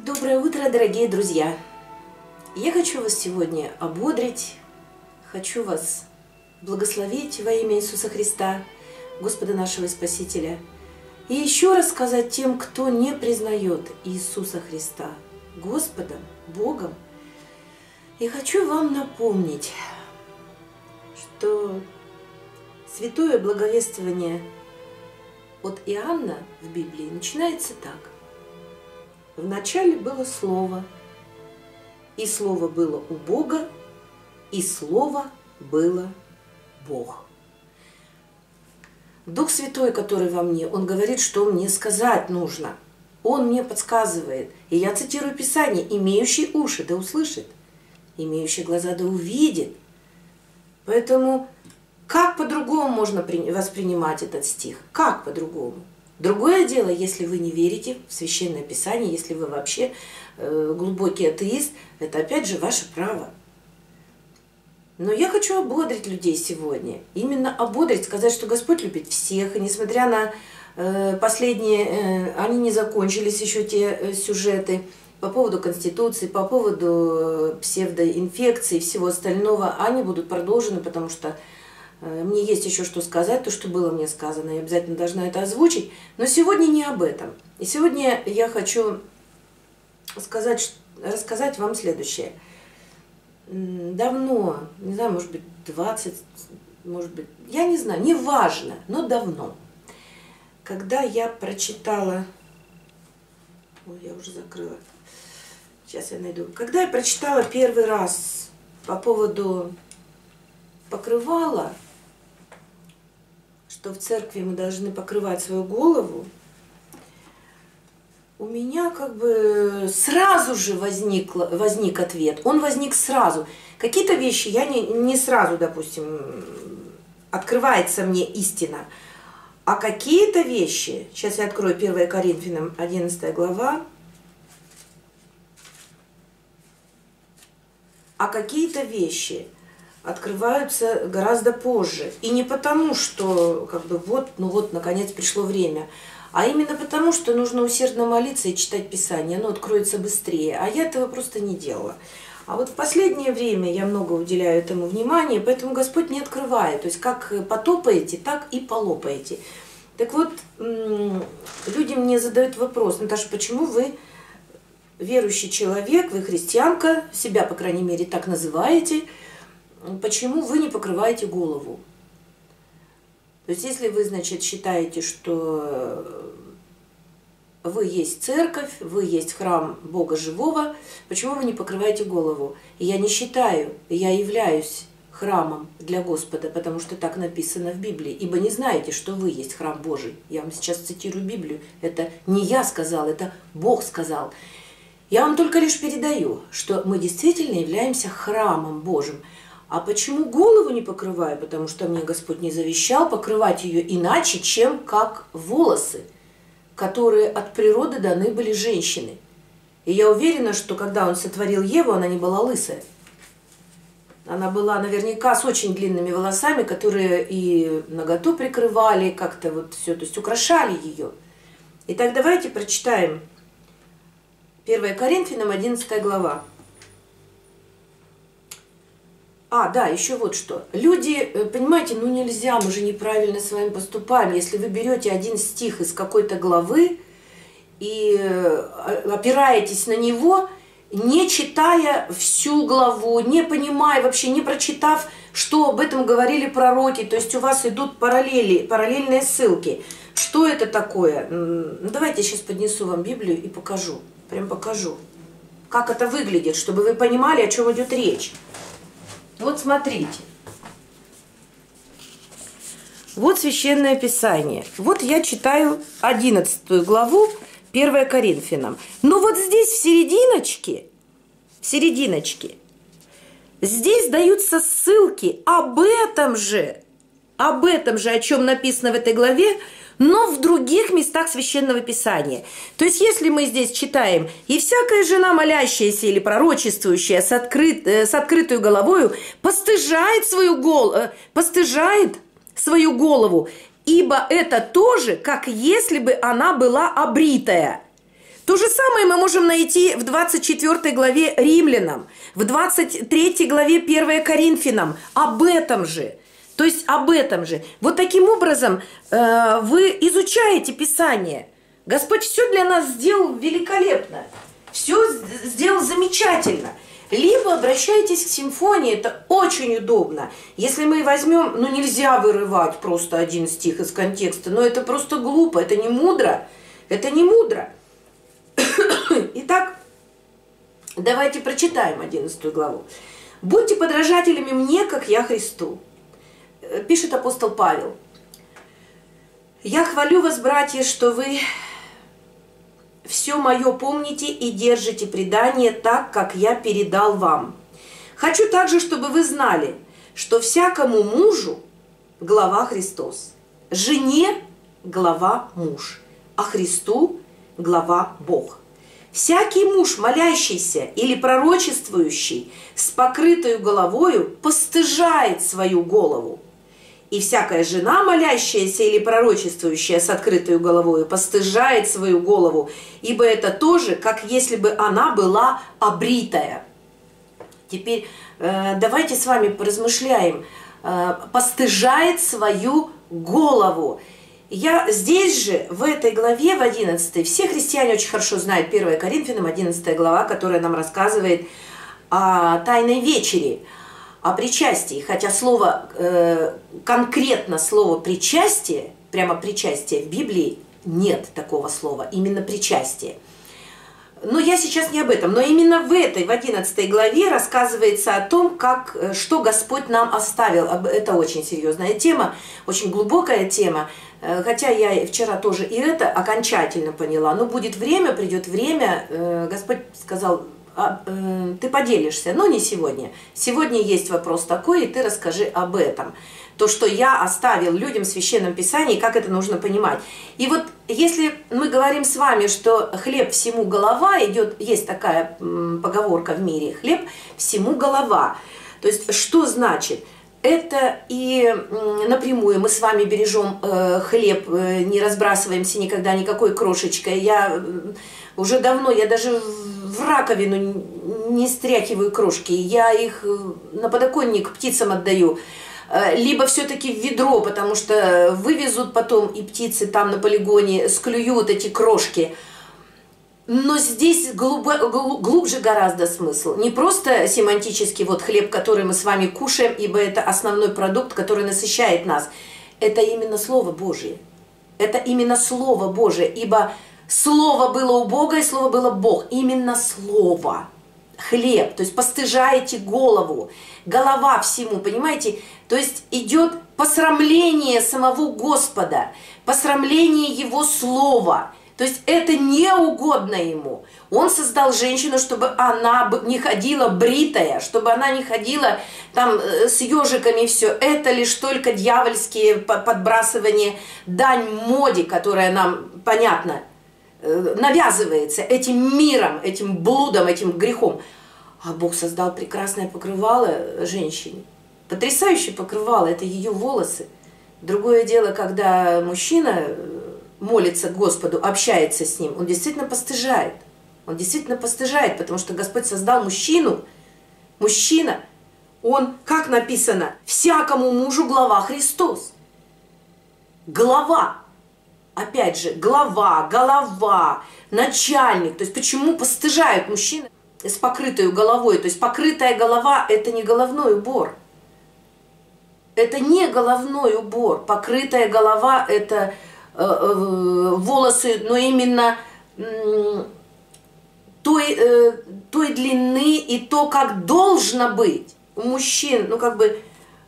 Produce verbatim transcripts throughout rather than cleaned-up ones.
Доброе утро, дорогие друзья! Я хочу вас сегодня ободрить, хочу вас благословить во имя Иисуса Христа, Господа нашего Спасителя, и еще раз сказать тем, кто не признает Иисуса Христа Господом, Богом. И хочу вам напомнить, что святое благовествование от Иоанна в Библии начинается так. В начале было Слово, и Слово было у Бога, и Слово было Бог. Дух Святой, который во мне, Он говорит, что мне сказать нужно. Он мне подсказывает. И я цитирую Писание: «Имеющий уши да услышит, имеющий глаза да увидит». Поэтому как по-другому можно воспринимать этот стих? Как по-другому? Другое дело, если вы не верите в Священное Писание, если вы вообще э, глубокий атеист, это опять же ваше право. Но я хочу ободрить людей сегодня. Именно ободрить, сказать, что Господь любит всех. И несмотря на э, последние, э, они не закончились еще те э, сюжеты по поводу Конституции, по поводу псевдоинфекции и всего остального, они будут продолжены, потому что мне есть еще что сказать, то, что было мне сказано, я обязательно должна это озвучить. Но сегодня не об этом. И сегодня я хочу сказать, рассказать вам следующее. Давно, не знаю, может быть, двадцать, может быть, я не знаю, не важно, но давно, когда я прочитала... Ой, я уже закрыла. Сейчас я найду. Когда я прочитала первый раз по поводу покрывала, что в церкви мы должны покрывать свою голову, у меня как бы сразу же возник, возник ответ. Он возник сразу. Какие-то вещи я не, не сразу, допустим, открывается мне истина. А какие-то вещи, сейчас я открою первое Коринфянам, одиннадцатая глава, а какие-то вещи открываются гораздо позже. И не потому, что как бы вот, ну вот, наконец пришло время, а именно потому, что нужно усердно молиться и читать Писание, оно откроется быстрее. А я этого просто не делала. А вот в последнее время я много уделяю этому внимания, поэтому Господь не открывает. То есть как потопаете, так и полопаете. Так вот, люди мне задают вопрос: Наташа, почему вы верующий человек, вы христианка, себя, по крайней мере, так называете, почему вы не покрываете голову? То есть, если вы, значит, считаете, что вы есть церковь, вы есть храм Бога Живого, почему вы не покрываете голову? И я не считаю, я являюсь храмом для Господа, потому что так написано в Библии. Ибо не знаете, что вы есть храм Божий. Я вам сейчас цитирую Библию. Это не я сказал, это Бог сказал. Я вам только лишь передаю, что мы действительно являемся храмом Божьим. А почему голову не покрываю? Потому что мне Господь не завещал покрывать ее иначе, чем как волосы, которые от природы даны были женщины. И я уверена, что когда Он сотворил Еву, она не была лысая. Она была наверняка с очень длинными волосами, которые и наготу прикрывали, как-то вот все, то есть украшали ее. Итак, давайте прочитаем первое Коринфянам, одиннадцатая глава. А, да, еще вот что. Люди, понимаете, ну нельзя, мы же неправильно с вами поступаем. Если вы берете один стих из какой-то главы и опираетесь на него, не читая всю главу, не понимая, вообще не прочитав, что об этом говорили пророки, то есть у вас идут параллели, параллельные ссылки. Что это такое? Ну, давайте я сейчас поднесу вам Библию и покажу. Прям покажу, как это выглядит, чтобы вы понимали, о чем идет речь. Вот смотрите. Вот Священное Писание. Вот я читаю одиннадцатую главу, первое Коринфянам. Но вот здесь в серединочке, в серединочке, здесь даются ссылки об этом же, об этом же, о чем написано в этой главе, но в других местах Священного Писания. То есть, если мы здесь читаем: «И всякая жена, молящаяся или пророчествующая с, открыт, с открытую головою, постыжает свою, гол, постыжает свою голову, ибо это тоже, как если бы она была обритая». То же самое мы можем найти в двадцать четвёртой главе Римлянам, в двадцать третьей главе первой Коринфянам. Об этом же. То есть об этом же. Вот таким образом э, вы изучаете Писание. Господь все для нас сделал великолепно. Все сделал замечательно. Либо обращайтесь к симфонии, это очень удобно. Если мы возьмем, ну нельзя вырывать просто один стих из контекста, но это просто глупо, это не мудро, это не мудро. Итак, давайте прочитаем одиннадцатую главу. «Будьте подражателями мне, как я Христу», пишет апостол Павел. «Я хвалю вас, братья, что вы все мое помните и держите предание так, как я передал вам. Хочу также, чтобы вы знали, что всякому мужу глава Христос, жене глава муж, а Христу глава Бог. Всякий муж, молящийся или пророчествующий с покрытою головою, постыжает свою голову. И всякая жена, молящаяся или пророчествующая с открытою головою, постыжает свою голову, ибо это тоже, как если бы она была обритая». Теперь э, давайте с вами поразмышляем. Э, постыжает свою голову. Я здесь же, в этой главе, в одиннадцатой, все христиане очень хорошо знают первая Коринфянам, одиннадцатая глава, которая нам рассказывает о Тайной вечере, о причастии. Хотя слово, э, конкретно слово «причастие», прямо «причастие» в Библии нет такого слова, именно «причастие». Но я сейчас не об этом. Но именно в этой, в одиннадцатой главе рассказывается о том, как, что Господь нам оставил. Это очень серьезная тема, очень глубокая тема. Хотя я вчера тоже и это окончательно поняла. Но будет время, придет время. Господь сказал: ты поделишься, но не сегодня. Сегодня есть вопрос такой, и ты расскажи об этом. То, что я оставил людям в Священном Писании, как это нужно понимать. И вот если мы говорим с вами, что хлеб всему голова, идет, есть такая поговорка в мире, хлеб всему голова. То есть что значит? Это и напрямую мы с вами бережем хлеб, не разбрасываемся никогда никакой крошечкой. Я уже давно, я даже в раковину не стряхиваю крошки, я их на подоконник птицам отдаю. Либо все-таки в ведро, потому что вывезут потом, и птицы там на полигоне склюют эти крошки. Но здесь глубо, глубже гораздо смысл. Не просто семантический вот хлеб, который мы с вами кушаем, ибо это основной продукт, который насыщает нас. Это именно Слово Божие. Это именно Слово Божие, ибо Слово было у Бога, и Слово было Бог. Именно Слово. Хлеб, то есть постыжаете голову, голова всему, понимаете? То есть идет посрамление самого Господа, посрамление Его Слова. То есть это не угодно Ему. Он создал женщину, чтобы она не ходила бритая, чтобы она не ходила там с ежиками и все. Это лишь только дьявольские подбрасывания, дань моде, которая нам, понятно, навязывается этим миром, этим блудом, этим грехом. А Бог создал прекрасное покрывало женщине. Потрясающее покрывало, это ее волосы. Другое дело, когда мужчина молится к Господу, общается с Ним, он действительно постыжает. Он действительно постыжает, потому что Господь создал мужчину. Мужчина, он, как написано, всякому мужу глава Христос. Глава. Опять же, глава, голова, начальник. То есть почему постыжают мужчины с покрытой головой? То есть покрытая голова – это не головной убор. Это не головной убор. Покрытая голова – это э, э, волосы, но именно э, той, э, той длины и то, как должно быть. У мужчин, ну как бы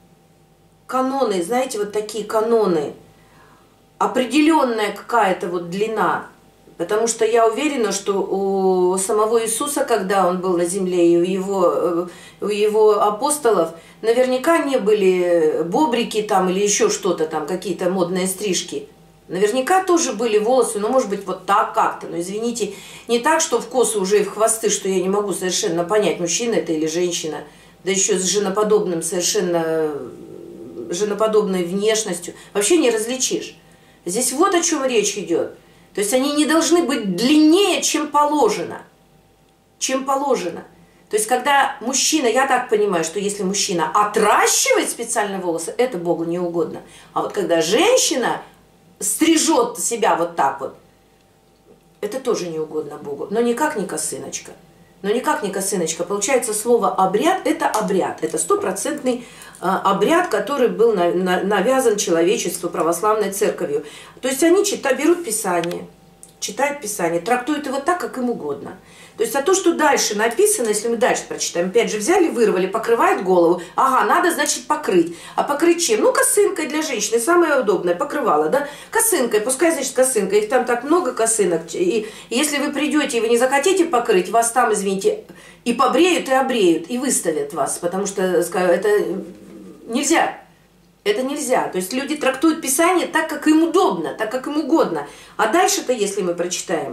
каноны, знаете, вот такие каноны. Определенная какая-то вот длина, потому что я уверена, что у самого Иисуса, когда Он был на земле, и у Его, у его апостолов, наверняка не были бобрики там или еще что-то там, какие-то модные стрижки. Наверняка тоже были волосы, но может быть вот так как-то, но извините, не так, что в косы уже и в хвосты, что я не могу совершенно понять, мужчина это или женщина, да еще с женоподобным совершенно, женоподобной внешностью, вообще не различишь. Здесь вот о чем речь идет. То есть они не должны быть длиннее, чем положено. Чем положено. То есть когда мужчина, я так понимаю, что если мужчина отращивает специально волосы, это Богу не угодно. А вот когда женщина стрижет себя вот так вот, это тоже не угодно Богу. Но никак не косыночка. Но никак не косыночка. Получается, слово «обряд» – это обряд. Это стопроцентный обряд, который был навязан человечеству православной церковью. То есть они читают, берут Писание, читают Писание, трактуют его так, как им угодно. То есть, а то, что дальше написано, если мы дальше прочитаем, опять же, взяли, вырвали, покрывают голову, ага, надо, значит, покрыть. А покрыть чем? Ну, косынкой для женщины, самое удобное, покрывало, да? Косынкой, пускай, значит, косынка, их там так много косынок. И если вы придете и вы не захотите покрыть, вас там, извините, и побреют, и обреют, и выставят вас, потому что это нельзя. Это нельзя. То есть люди трактуют Писание так, как им удобно, так, как им угодно. А дальше-то, если мы прочитаем,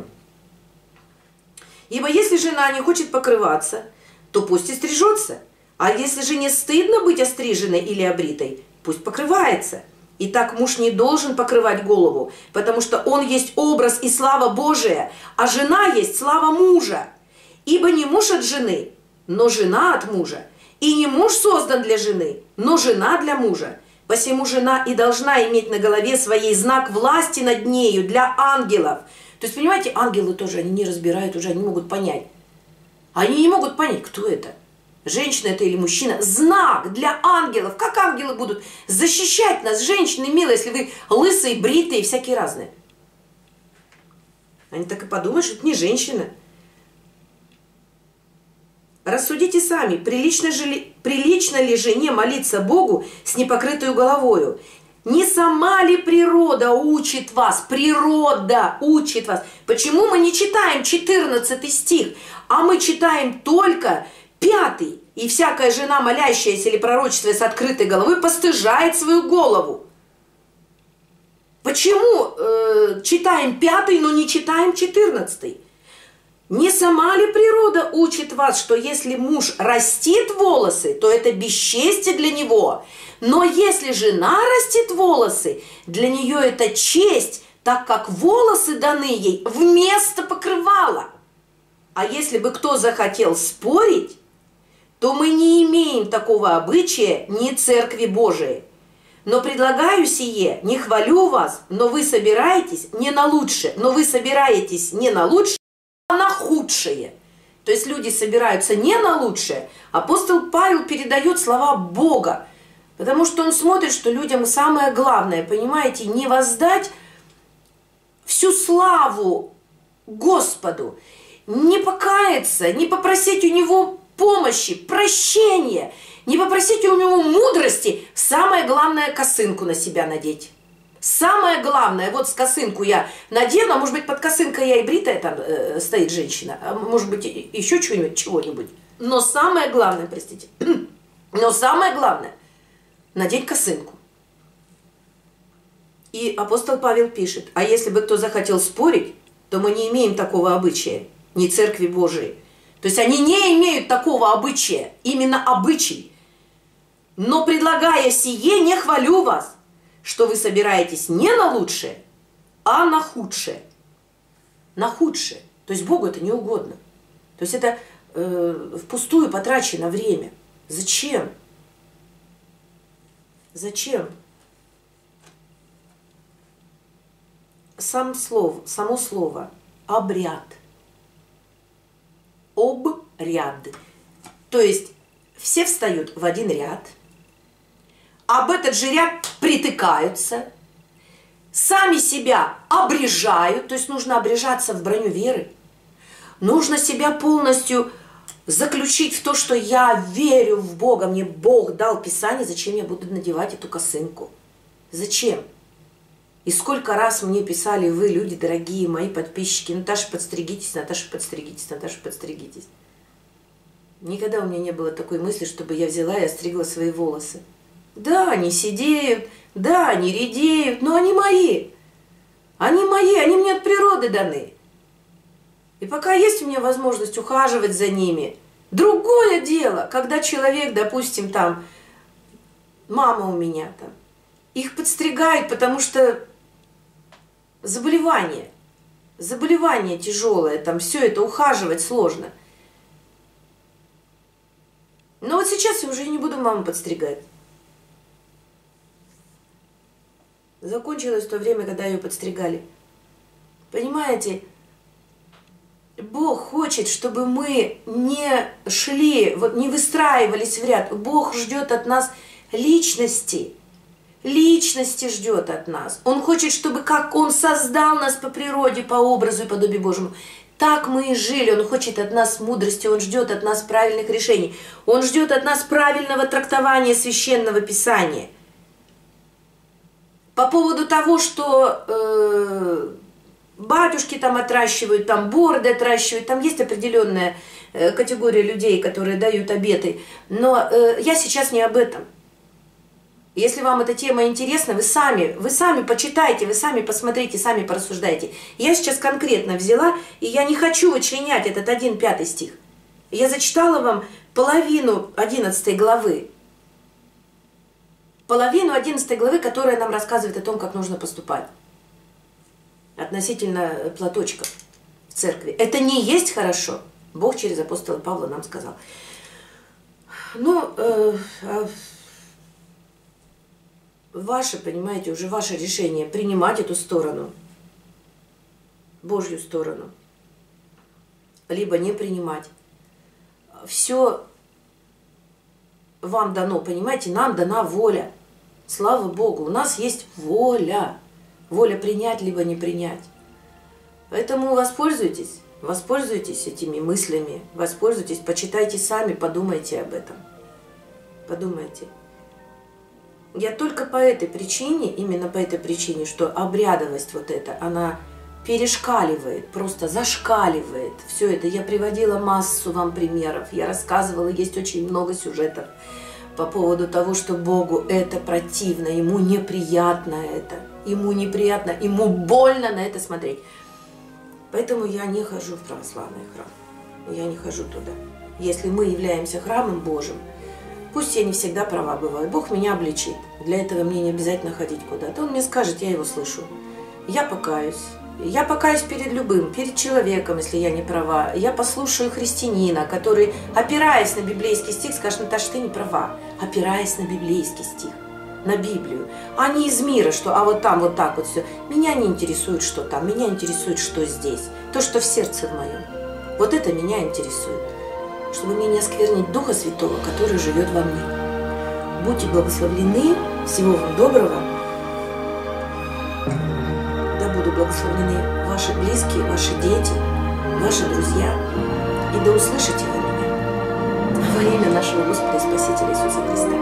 ибо если жена не хочет покрываться, то пусть и стрижется. А если жене стыдно быть остриженной или обритой, пусть покрывается. Итак, муж не должен покрывать голову, потому что он есть образ и слава Божия, а жена есть слава мужа. Ибо не муж от жены, но жена от мужа. И не муж создан для жены, но жена для мужа. Посему жена и должна иметь на голове своей знак власти над нею для ангелов. То есть, понимаете, ангелы тоже, они не разбирают уже, они не могут понять. Они не могут понять, кто это. Женщина это или мужчина. Знак для ангелов. Как ангелы будут защищать нас, женщины милые, если вы лысые, бритые, всякие разные. Они так и подумают, что это не женщина. Рассудите сами, прилично, же ли, прилично ли жене молиться Богу с непокрытой головою? Не сама ли природа учит вас? Природа учит вас. Почему мы не читаем четырнадцатый стих, а мы читаем только пятый? И всякая жена, молящаяся или пророчествуя с открытой головой, постыжает свою голову. Почему э, читаем пятый, но не читаем четырнадцатый? Не сама ли природа учит вас, что если муж растит волосы, то это бесчестие для него? Но если жена растит волосы, для нее это честь, так как волосы даны ей вместо покрывала. А если бы кто захотел спорить, то мы не имеем такого обычая ни Церкви Божией. Но предлагаю сие, не хвалю вас, но вы собираетесь не на лучшее, но вы собираетесь не на лучшее, а на худшее. То есть люди собираются не на лучшее. Апостол Павел передает слова Бога, потому что он смотрит, что людям самое главное, понимаете, не воздать всю славу Господу, не покаяться, не попросить у Него помощи, прощения, не попросить у Него мудрости. Самое главное, косынку на себя надеть. Самое главное, вот с косынку я надену, а может быть под косынкой я и бритая там э, стоит женщина, а может быть еще чего-нибудь, чего-нибудь. Но самое главное, простите, но самое главное, надеть косынку. И апостол Павел пишет, а если бы кто захотел спорить, то мы не имеем такого обычая, ни Церкви Божией. То есть они не имеют такого обычая, именно обычай. Но предлагая сие, не хвалю вас, что вы собираетесь не на лучшее, а на худшее. На худшее. То есть Богу это не угодно. То есть это э, впустую потрачено время. Зачем? Зачем? Сам слово, само слово обряд. Обряд. То есть все встают в один ряд, об этот же ряд притыкаются, сами себя обрежают, то есть нужно обрежаться в броню веры. Нужно себя полностью заключить в то, что я верю в Бога, мне Бог дал Писание, зачем я буду надевать эту косынку? Зачем? И сколько раз мне писали вы, люди дорогие, мои подписчики, Наташа, подстригитесь, Наташа, подстригитесь, Наташа, подстригитесь. Никогда у меня не было такой мысли, чтобы я взяла и остригла свои волосы. Да, они сидеют, да, они редеют, но они мои. Они мои, они мне от природы даны. И пока есть у меня возможность ухаживать за ними, другое дело, когда человек, допустим, там, мама у меня там, их подстригают, потому что заболевание. заболевание тяжелое, там все это ухаживать сложно. Но вот сейчас я уже не буду маму подстригать. Закончилось то время, когда ее подстригали. Понимаете, Бог хочет, чтобы мы не шли, вот не выстраивались в ряд. Бог ждет от нас личности. Личности ждет от нас. Он хочет, чтобы как Он создал нас по природе, по образу и подобию Божьему, так мы и жили. Он хочет от нас мудрости, Он ждет от нас правильных решений. Он ждет от нас правильного трактования Священного Писания. По поводу того, что э, батюшки там отращивают, там бороды отращивают, там есть определенная э, категория людей, которые дают обеты. Но э, я сейчас не об этом. Если вам эта тема интересна, вы сами, вы сами почитайте, вы сами посмотрите, сами порассуждайте. Я сейчас конкретно взяла, и я не хочу вычленять этот один пятый стих. Я зачитала вам половину одиннадцатой главы. Половину одиннадцатой главы, которая нам рассказывает о том, как нужно поступать относительно платочков в церкви. Это не есть хорошо. Бог через апостола Павла нам сказал. Ну, э, э, ваше, понимаете, уже ваше решение принимать эту сторону, Божью сторону, либо не принимать. Все вам дано, понимаете, нам дана воля. Слава Богу, у нас есть воля. Воля принять, либо не принять. Поэтому воспользуйтесь, воспользуйтесь этими мыслями, воспользуйтесь, почитайте сами, подумайте об этом. Подумайте. Я только по этой причине, именно по этой причине, что обрядовость вот эта, она перешкаливает, просто зашкаливает. Все это я приводила массу вам примеров, я рассказывала, есть очень много сюжетов по поводу того, что Богу это противно, Ему неприятно это, Ему неприятно, Ему больно на это смотреть. Поэтому я не хожу в православный храм, я не хожу туда. Если мы являемся храмом Божьим, пусть я не всегда права бываю, Бог меня обличит. Для этого мне не обязательно ходить куда-то. Он мне скажет, я его слышу. Я покаюсь. Я покаюсь перед любым, перед человеком, если я не права. Я послушаю христианина, который, опираясь на библейский стих, скажет, Наташа, ты не права. Опираясь на библейский стих, на Библию. А не из мира, что а вот там, вот так вот все. Меня не интересует, что там. Меня интересует, что здесь. То, что в сердце в моем. Вот это меня интересует. Чтобы мне не осквернить Духа Святого, который живет во мне. Будьте благословлены. Всего вам доброго. Да будут благословлены ваши близкие, ваши дети, ваши друзья. И да услышите вы меня во имя нашего Господа и Спасителя Иисуса Христа.